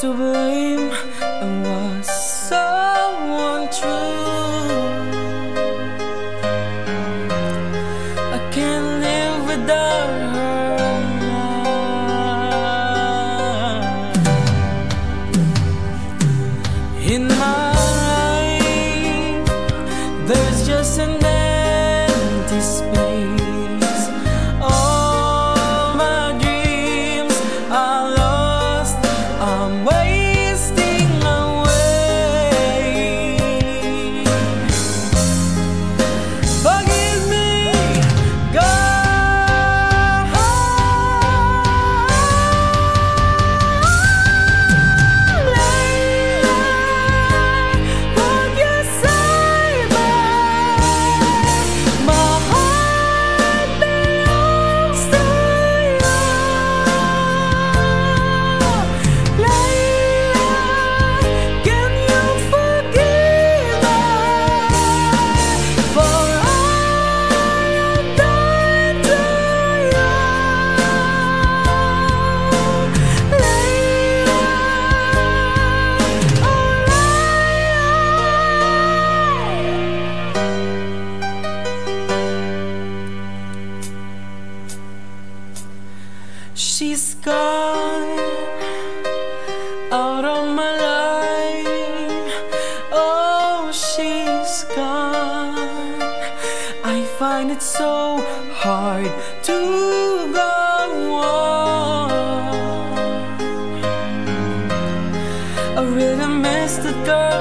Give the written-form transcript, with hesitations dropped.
to blame. I was so untrue. I can't live without her now. In my life, there's just an empty space. All my dreams are lost. I'm wasting away. Forgive me, God. Layla, would you say my heart belongs to you? Layla, can you forgive me for all I've done to you? Layla, oh she's gone out of my life. Oh, she's gone. I find it so hard to go on. I really miss the girl